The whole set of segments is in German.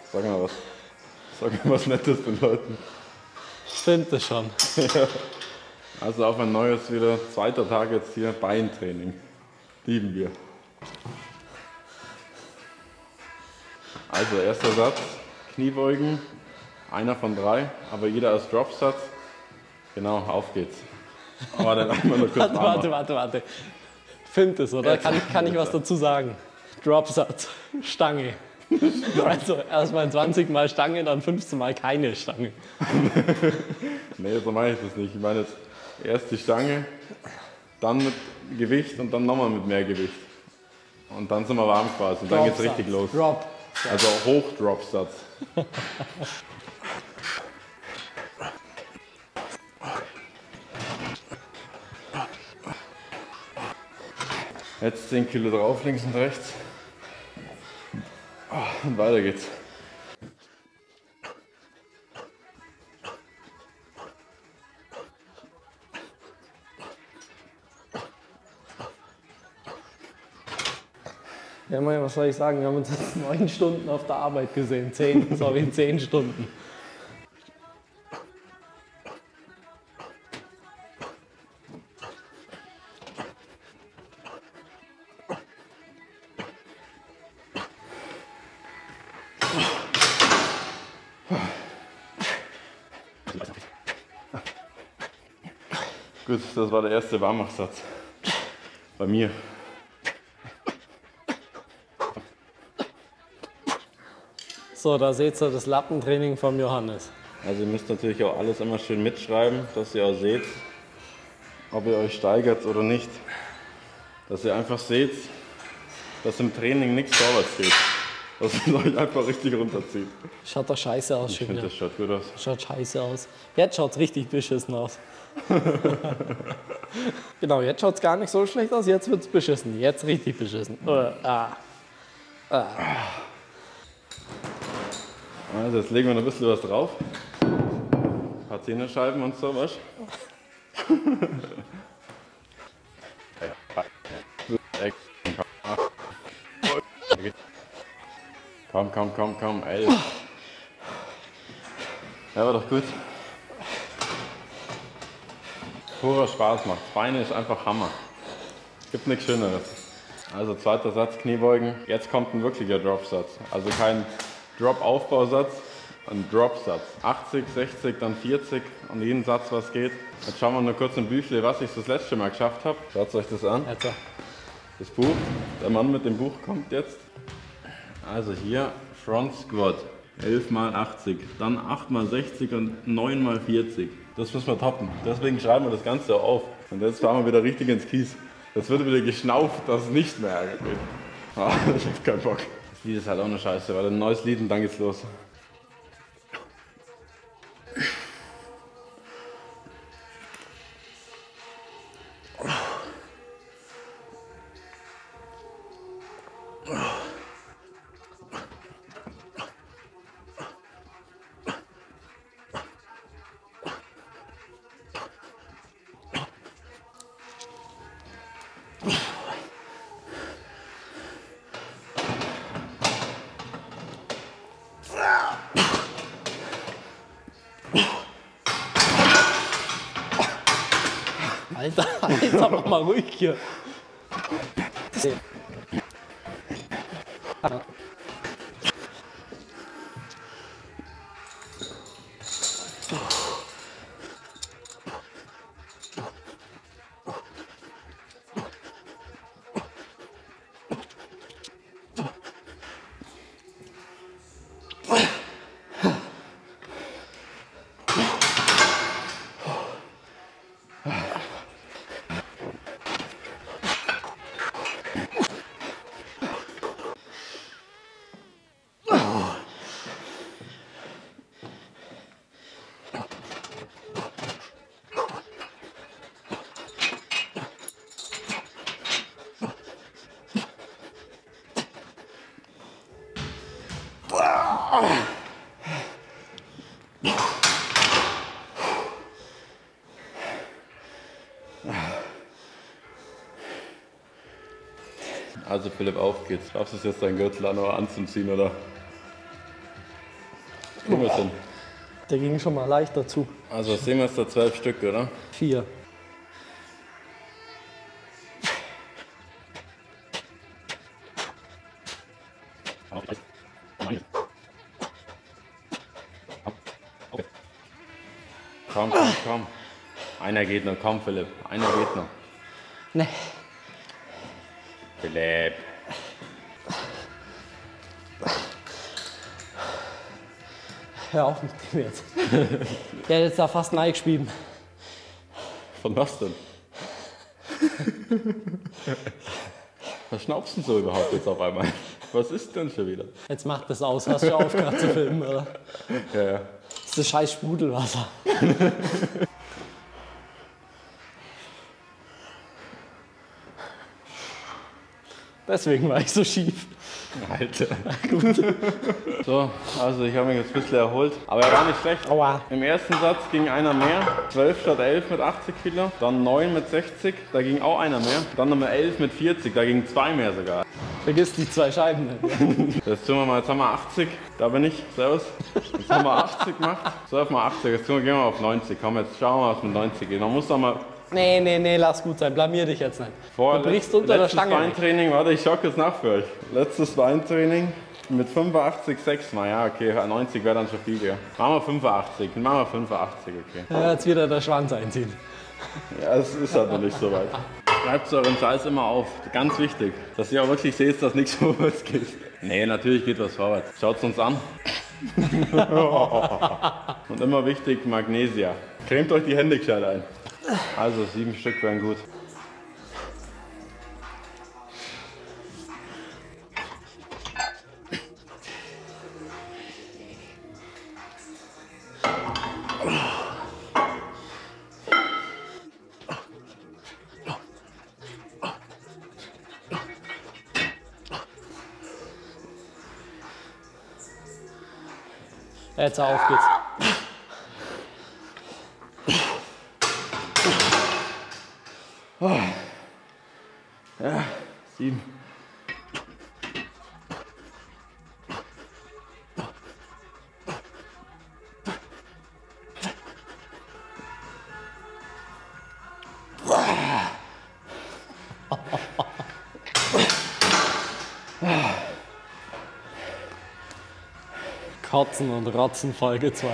Sag mal was. Sag mal was Nettes den Leuten. Stimmt das schon. Also auf ein neues wieder, zweiter Tag jetzt hier, Beintraining. Lieben wir. Also erster Satz, Kniebeugen, einer von 3, aber jeder als Dropsatz. Genau, auf geht's. Aber dann einmal nur kurz Warte. Filmt es, oder? Kann ich was dazu sagen? Dropsatz, Stange. Also erstmal 20 Mal Stange, dann 15 Mal keine Stange. Nee, so meine ich das nicht. Ich meine jetzt erst die Stange, dann mit Gewicht und dann nochmal mit mehr Gewicht. Und dann sind wir warm quasi und dann geht's richtig los. Drop. Also Hoch-Dropsatz. Jetzt 10 Kilo drauf, links und rechts. Und weiter geht's. Ja, Mann, was soll ich sagen? Wir haben uns jetzt 9 Stunden auf der Arbeit gesehen. 10 Stunden. Gut, das war der erste Warmachsatz. Bei mir. So, da seht ihr das Lappentraining vom Johannes. Also ihr müsst natürlich auch alles immer schön mitschreiben, dass ihr auch seht, ob ihr euch steigert oder nicht. Dass ihr einfach seht, dass im Training nichts vorwärts geht. Dass es euch einfach richtig runterzieht. Schaut doch scheiße aus Ich schon finde, wieder. das schaut gut aus. Schaut scheiße aus. Jetzt schaut's richtig beschissen aus. Genau, jetzt schaut's gar nicht so schlecht aus, jetzt wird's beschissen. Jetzt richtig beschissen. Also jetzt legen wir noch ein bisschen was drauf. Ein paar Zehnerscheiben und so, was? Komm, 11. Ja, war doch gut. Purer Spaß macht. Beine ist einfach Hammer. Gibt nichts Schöneres. Also zweiter Satz, Kniebeugen. Jetzt kommt ein wirklicher Dropsatz. Also kein Drop-Aufbausatz, ein Dropsatz. 80, 60, dann 40 und jeden Satz, was geht. Jetzt schauen wir nur kurz im Büchle, was ich das letzte Mal geschafft habe. Schaut euch das an. Jetzt. Das Buch. Der Mann mit dem Buch kommt jetzt. Also hier Front Squat. 11 mal 80, dann 8 mal 60 und 9 mal 40. Das müssen wir toppen. Deswegen schreiben wir das Ganze auch auf. Und jetzt fahren wir wieder richtig ins Kies. Das wird wieder geschnauft, dass es nicht mehr ärgert wird. Ah, ich hab keinen Bock. Das Lied ist halt auch eine Scheiße, weil ein neues Lied und dann geht's los. Alter, mach mal ruhig hier. Also Philipp, auf geht's. Schaffst du es jetzt, deinen Gürtel auch noch anzuziehen, oder? Kriegen wir es hin. Der ging schon mal leicht dazu. Also sehen wir es da 12 Stück, oder? 4. Komm, komm, komm. Einer geht noch, komm Philipp. Einer geht noch. Nee. Philipp. Hör auf mit dem jetzt. Der hat jetzt da fast reingeschrieben. Von was denn? Was schnaubst du denn so überhaupt jetzt auf einmal? Was ist denn schon wieder? Jetzt macht das aus. Hast du aufgehört zu filmen, oder? Ja, ja. Das ist das scheiß Sprudelwasser. Deswegen war ich so schief. Alter. Gut. So, also ich habe mich jetzt ein bisschen erholt. Aber er war nicht schlecht. Aua. Im ersten Satz ging einer mehr. 12 statt 11 mit 80 Kilo. Dann 9 mit 60. Da ging auch einer mehr. Dann nochmal 11 mit 40. Da gingen 2 mehr sogar. Vergiss die 2 Scheiben nicht. Jetzt tun wir mal, jetzt haben wir 80. Da bin ich. Servus. Jetzt haben wir 80 gemacht. So, auf mal 80. Jetzt gehen wir mal auf 90. Komm, jetzt schauen wir mal, was mit 90 geht. Dann muss doch mal. Nee, lass gut sein. Blamier dich jetzt nicht. Du brichst unter der Stange. Letztes Beintraining, warte, ich schocke jetzt nach für euch. Letztes Beintraining mit 85,6 mal. Ja, okay, 90 wäre dann schon viel, ja. Machen wir 85, okay. Ja, jetzt wieder der Schwanz einziehen. Ja, es ist halt noch nicht so weit. Schreibt euren Scheiß immer auf, ganz wichtig. Dass ihr auch wirklich seht, dass nichts vorwärts geht. Nee, natürlich geht was vorwärts. Schaut's uns an. Und immer wichtig, Magnesia. Cremt euch die Hände gescheit ein. Also 7 Stück wären gut. Jetzt auf geht's. Ja, 7. Kotzen und Rotzen Folge 2.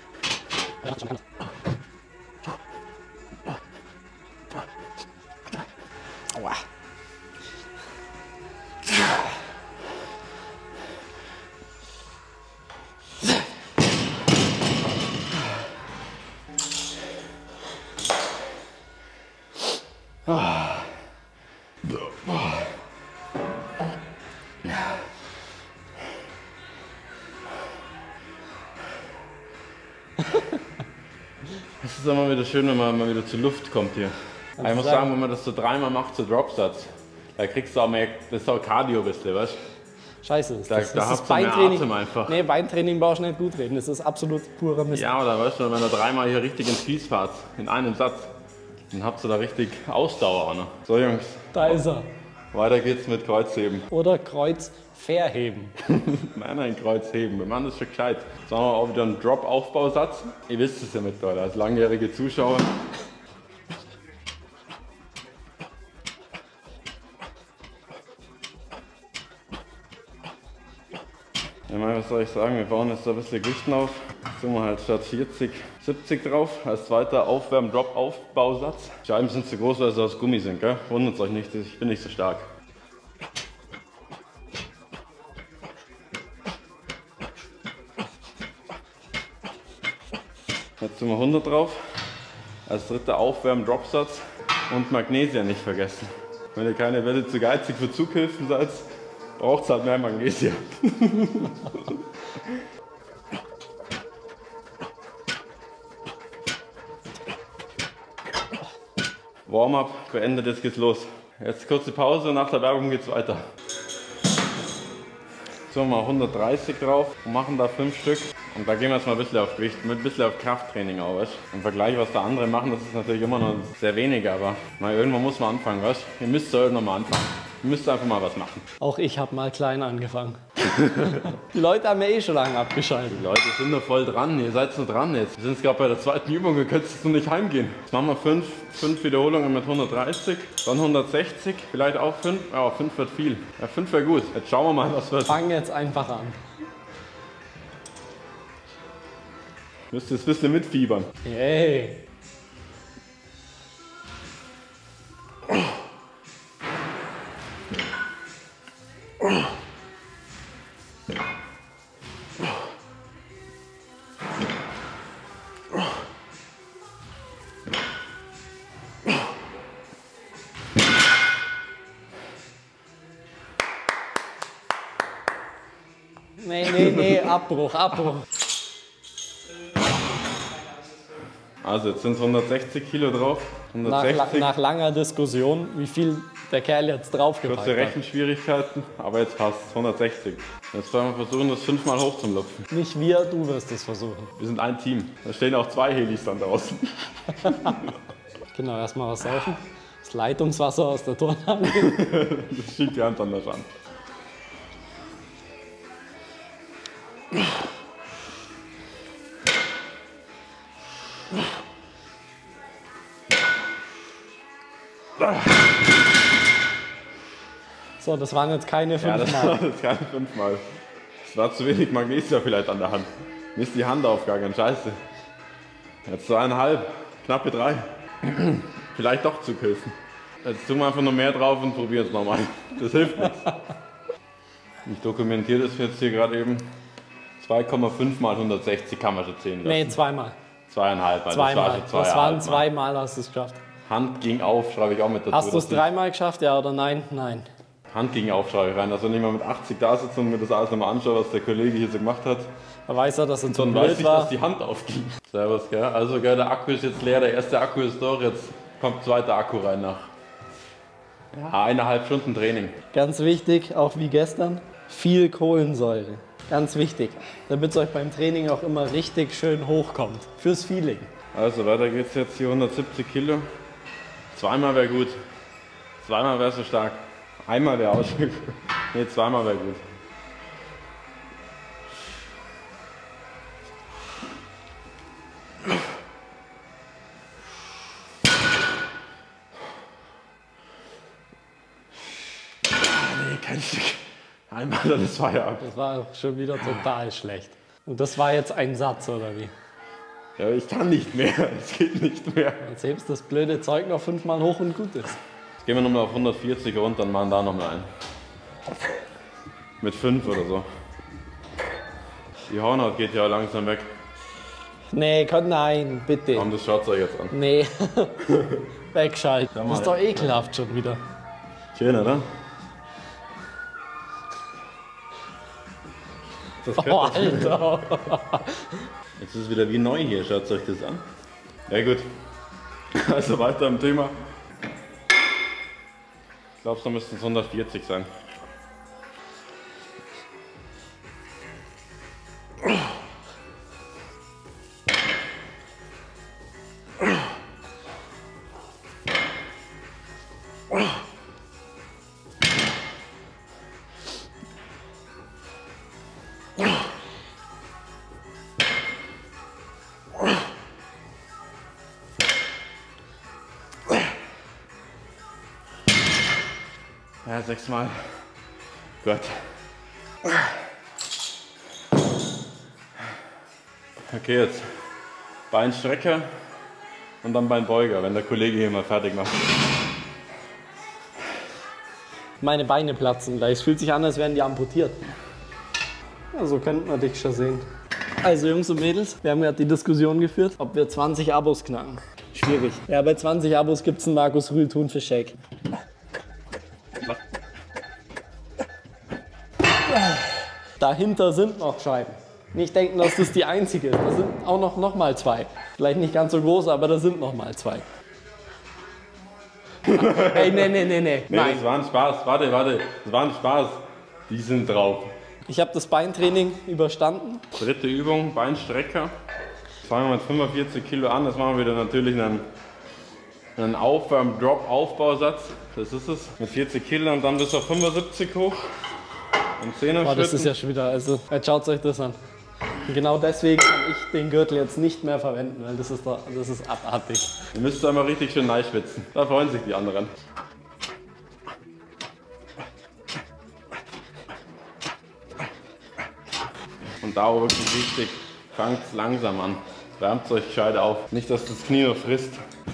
Aua. Es ist immer wieder schön, wenn man mal wieder zur Luft kommt hier. Ich muss sagen, wenn man das so 3-mal macht, so Dropsatz, da kriegst du auch mehr, das ist auch Cardio ein bisschen, weißt du? Scheiße, Da das habt ihr mehr Atem einfach. Nee, Beintraining brauchst du nicht gut reden, das ist absolut purer Mist. Ja, oder weißt du, wenn ihr 3-mal hier richtig ins Kies fahrt, in einem Satz, dann habt ihr da richtig Ausdauer. Ne? So Jungs, Da ist er. weiter geht's mit Kreuzheben. Oder Kreuz verheben. Nein, Kreuzheben, wir machen das schon gescheit. Jetzt machen wir auch wieder einen Drop-Aufbausatz. Ihr wisst es ja mittlerweile, als langjährige Zuschauer. Ja, was soll ich sagen, wir bauen jetzt da ein bisschen Gewichten auf. Jetzt tun wir halt statt 40, 70 drauf, als zweiter Aufwärm-Drop-Aufbausatz. Die Scheiben sind zu groß, weil sie aus Gummi sind, gell? Wundert euch nicht, ich bin nicht so stark. Jetzt tun wir 100 drauf, als dritter Aufwärm-Dropsatz und Magnesia nicht vergessen. Wenn ihr keine Welle zu geizig für Zughilfen seid, braucht es halt mehr Magnesia. Warm-up beendet, jetzt geht's los. Jetzt kurze Pause, nach der Werbung geht's weiter. Jetzt machen wir 130 drauf und machen da 5 Stück. Und da gehen wir jetzt mal ein bisschen auf Gewicht, mit ein bisschen auf Krafttraining auch, weißt? Im Vergleich, was da andere machen, das ist natürlich immer noch sehr wenig, aber mal irgendwann muss man anfangen, weißt? Ihr müsst irgendwann mal anfangen. Ihr müsst einfach mal was machen. Auch ich habe mal klein angefangen. Die Leute haben ja eh schon lange abgeschaltet. Die Leute sind noch voll dran, ihr seid noch dran jetzt. Wir sind gerade bei der zweiten Übung, ihr könnt jetzt noch nicht heimgehen. Jetzt machen wir 5 Wiederholungen mit 130, dann 160, vielleicht auch 5. Ja, 5 wird viel. Ja, 5 wäre gut. Jetzt schauen wir mal, was wird. Fangen jetzt einfach an. Müsst ihr jetzt ein bisschen mitfiebern. Yay. Nee, Abbruch. Also jetzt sind es 160 Kilo drauf. 160. Nach langer Diskussion, wie viel der Kerl jetzt draufgepackt Kurze hat. Rechenschwierigkeiten, aber jetzt passt es. 160. Jetzt werden wir versuchen, das 5-mal hochzulupfen. Nicht wir, du wirst es versuchen. Wir sind ein Team. Da stehen auch 2 Helis dann draußen. Genau, erstmal was saufen. Das Leitungswasser aus der Turnhalle. Das schiebt die Hand anders an. So, das waren jetzt keine 5 Ja, das Mal. war jetzt keine 5-mal. Es war zu wenig Magnesium vielleicht an der Hand. Mir ist die Hand aufgegangen, scheiße. Jetzt 2,5, knappe 3. Vielleicht doch zu küssen. Jetzt tun wir einfach noch mehr drauf und probieren es nochmal. Das hilft nichts. Ich dokumentiere das jetzt hier gerade eben. 2,5 mal 160 kann man schon zählen lassen. Nee, zweimal. 2,5, also Zweimal. das war Das waren schon 2 Mal, hast du es geschafft. Hand ging auf, schreibe ich auch mit dazu. Hast du es dass ich- 3-mal geschafft, ja oder nein? Nein. Hand ging auf, schreibe ich rein. Also wenn ich mal mit 80 da sitze und mir das alles nochmal anschaue, was der Kollege hier so gemacht hat, Da weiß er, dass er zu dann weiß blöd ich, war. dass die Hand aufging. Servus, gell? Also, gell, der Akku ist jetzt leer, der erste Akku ist durch, jetzt kommt zweiter Akku rein nach 1,5 Stunden Training. Ganz wichtig, auch wie gestern, viel Kohlensäure. Ganz wichtig, damit es euch beim Training auch immer richtig schön hochkommt. Fürs Feeling. Also, weiter geht's jetzt hier 170 Kilo. Zweimal wäre gut. Zweimal wäre so stark. Einmal wäre ausgegangen. Ne, zweimal wäre gut. Nee, kein Stück. Einmal, dann ist Feierabend. Das war schon wieder total schlecht. Und das war jetzt ein Satz, oder wie? Ja, ich kann nicht mehr. Es geht nicht mehr. Jetzt hebst das blöde Zeug noch 5-mal hoch und gut ist. Jetzt gehen wir nochmal auf 140 runter und machen da nochmal ein. Mit 5 oder so. Die Hornhaut geht ja langsam weg. Nee, nein, bitte. Komm, das schaut euch jetzt an. Nee. Wegschalten. Schau mal. Das ist doch ekelhaft schon wieder. Schön, oder? Das Oh, Alter. Jetzt ist es wieder wie neu hier, schaut euch das an. Ja gut, also weiter im Thema. Ich glaube, da müssten es 140 sein. Ja, 6-mal. Gut. Okay, jetzt Beinstrecker und dann Beinbeuger, wenn der Kollege hier mal fertig macht. Meine Beine platzen gleich. Es fühlt sich an, als wären die amputiert. Ja, so könnte man dich schon sehen. Also Jungs und Mädels, wir haben gerade die Diskussion geführt, ob wir 20 Abos knacken. Schwierig. Ja, bei 20 Abos gibt es einen Markus Rühl Thunfisch-Shake. Dahinter sind noch Scheiben. Nicht denken, dass das die einzige ist. Da sind auch noch mal 2. Vielleicht nicht ganz so große, aber da sind noch mal 2. Ey, nee. Nee, Nein. das war ein Spaß. Warte. Das war ein Spaß. Die sind drauf. Ich habe das Beintraining überstanden. Dritte Übung, Beinstrecker. Fangen wir mit 45 Kilo an. Das machen wir wieder natürlich einen Drop-Aufbausatz. Das ist es. Mit 40 Kilo und dann bis auf 75 hoch. Und 10er Boah, das Schritten. ist ja schon wieder, also jetzt schaut euch das an. Und genau deswegen kann ich den Gürtel jetzt nicht mehr verwenden, weil das ist abartig. Ihr müsst einmal richtig schön schwitzen. Da freuen sich die anderen. Und da auch wirklich wichtig, fangt langsam an. Wärmt euch gescheit auf. Nicht, dass das Knie noch frisst.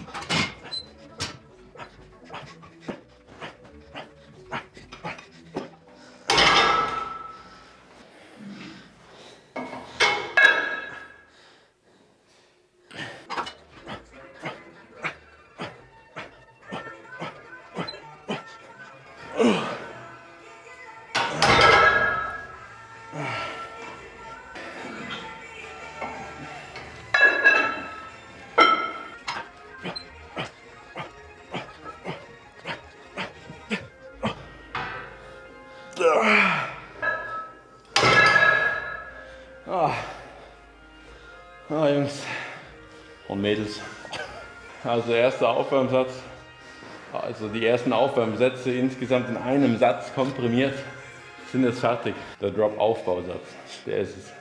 Jungs und Mädels. Also erster Aufwärmsatz, also die ersten Aufwärmsätze insgesamt in einem Satz komprimiert, sind jetzt fertig. Der Drop-Aufbausatz, der ist es.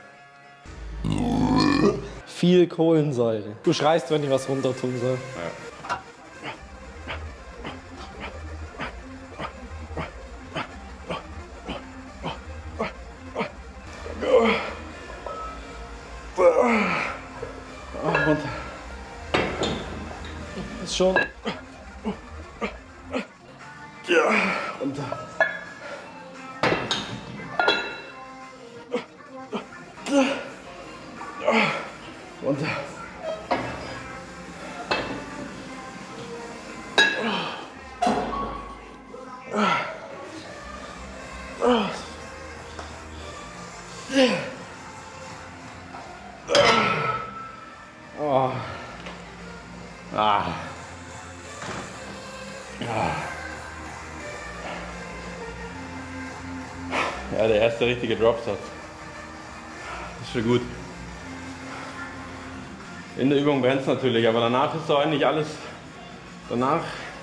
Viel Kohlensäure. Du schreist, wenn ich was runter tun soll. Ja. Runter. Ist schon. Ja, runter. Runter. Oh. Ah. Ja, der erste richtige Dropsatz. Das ist schon gut. In der Übung brennt es natürlich, aber danach ist so eigentlich alles. Danach.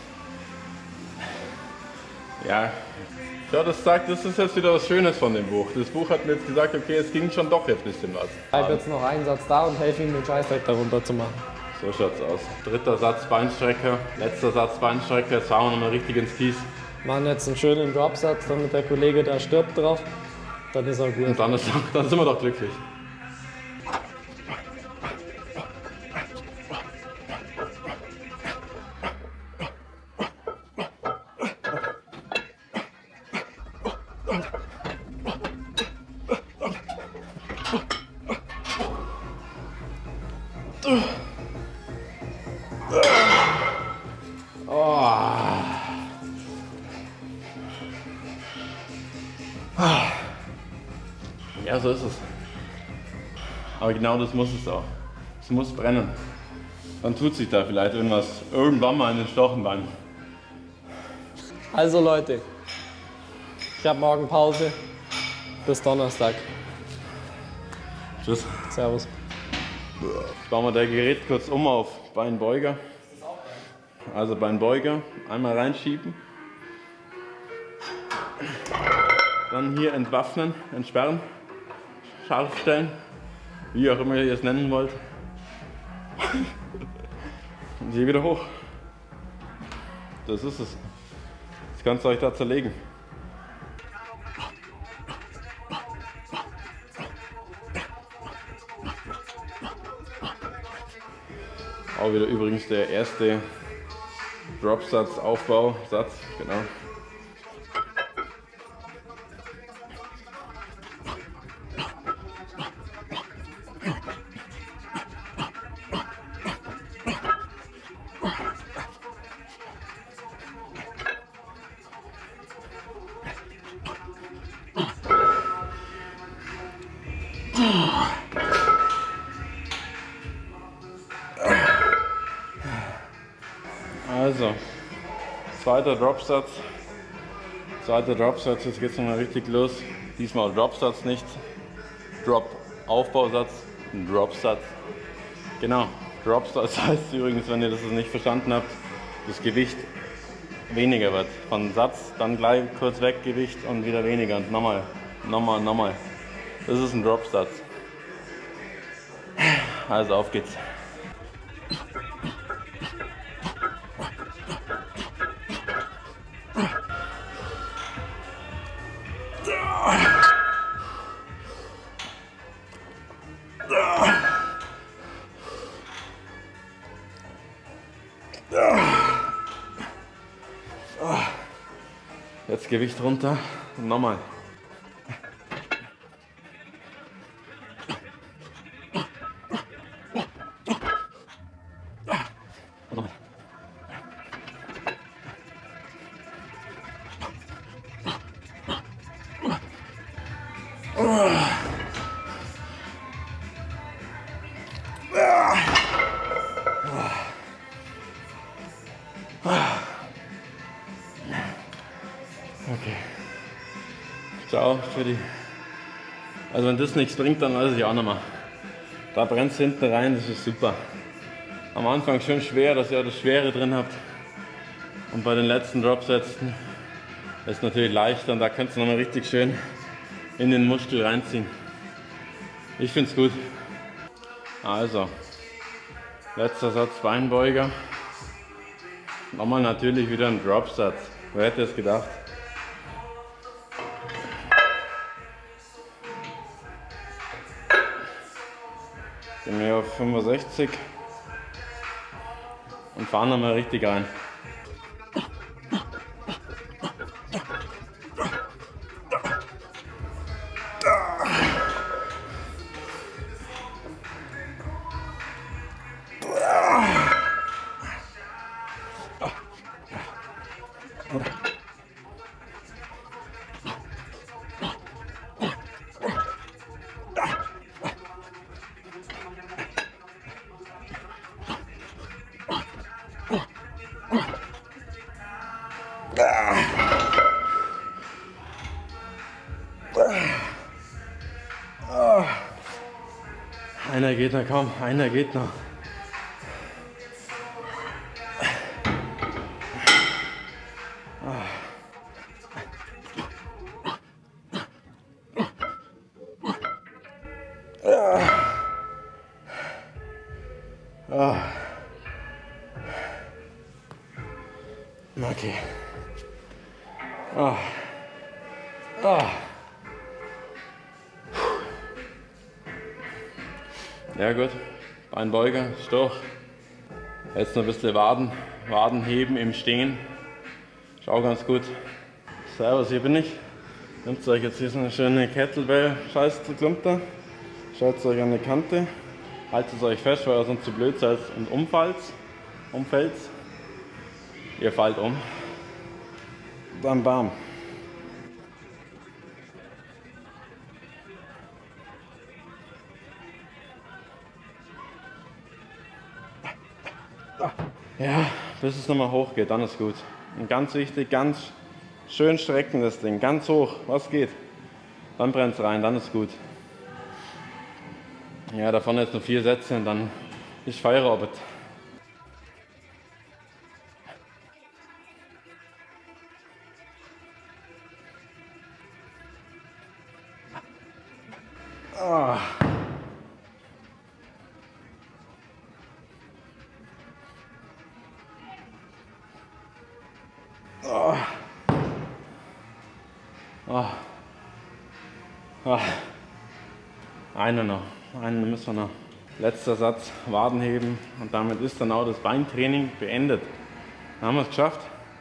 Ja. Ja, das sagt, das ist jetzt wieder was Schönes von dem Buch. Das Buch hat mir jetzt gesagt, okay, es ging schon doch jetzt ein bisschen was. Ich habe jetzt noch einen Satz da und helfe ihm den Scheißdreck darunter zu machen. So schaut's aus. Dritter Satz Beinstrecker, letzter Satz Beinstrecker, jetzt fahren wir nochmal richtig ins Kies. Machen jetzt einen schönen Dropsatz, damit der Kollege da stirbt drauf. Dann ist er gut. Und dann sind wir doch glücklich. Ja, so ist es. Aber genau das muss es auch. Es muss brennen. Dann tut sich da vielleicht irgendwann mal in den Stochenbeinen. Also Leute, ich habe morgen Pause. Bis Donnerstag. Tschüss. Servus. Jetzt bauen wir das Gerät kurz um auf Beinbeuger. Also Beinbeuger, einmal reinschieben. Dann hier entwaffnen, entsperren, scharf stellen, wie auch immer ihr es nennen wollt. Und hier wieder hoch. Das ist es. Jetzt kannst du euch da zerlegen. Auch wieder übrigens der erste Dropsatz, Aufbausatz, genau. Also, zweiter Dropsatz, jetzt geht es nochmal richtig los. Diesmal Dropsatz nicht, Drop-Aufbausatz, ein Dropsatz. Genau, Dropsatz heißt übrigens, wenn ihr das nicht verstanden habt, das Gewicht weniger wird. Von Satz, dann gleich kurz weg, Gewicht und wieder weniger und nochmal Nochmal, nochmal. Das ist ein Dropsatz. Also auf geht's. Jetzt Gewicht runter und nochmal. Okay. Ciao für die. Also wenn das nichts bringt, dann weiß ich auch noch mal. Da brennt es hinten rein, das ist super. Am Anfang schon schwer, dass ihr das Schwere drin habt. Und bei den letzten Dropsätzen ist es natürlich leichter und da könnt ihr nochmal richtig schön in den Muskel reinziehen. Ich finde es gut. Also, letzter Satz Beinbeuger. Nochmal natürlich wieder ein Dropsatz. Wer hätte es gedacht? Gehen wir auf 65 und fahren nochmal richtig rein. Einer geht noch, kaum, einer geht noch. Okay. Ja gut, Beinbeuger, ist durch. Jetzt noch ein bisschen Waden heben im Stehen. Schau ganz gut. Servus, hier bin ich. Nehmt euch jetzt hier so eine schöne Kettlebell-Scheiß-Klumper. Schaut euch an die Kante. Haltet es euch fest, weil ihr sonst zu blöd seid und umfällt. Ihr fallt um. Bam, bam. Ja, bis es nochmal hoch geht, dann ist gut. Und ganz wichtig, ganz schön strecken das Ding, ganz hoch, was geht. Dann brennt es rein, dann ist gut. Ja, davon jetzt nur 4 Sätze und dann ist Feierabend. Einer noch, einen müssen wir noch. Letzter Satz, Waden heben und damit ist dann auch das Beintraining beendet. Dann haben wir es geschafft.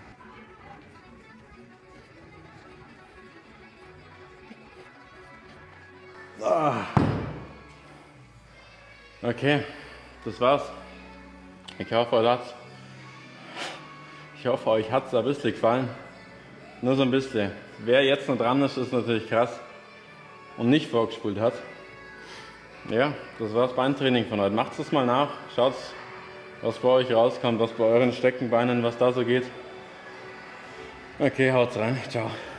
Okay, das war's. Ich hoffe, euch hat es ein bisschen gefallen. Nur so ein bisschen. Wer jetzt noch dran ist, ist natürlich krass und nicht vorgespult hat. Ja, das war das Beintraining von heute. Macht es mal nach, schaut, was bei euch rauskommt, was bei euren Steckenbeinen, was da so geht. Okay, haut's rein. Ciao.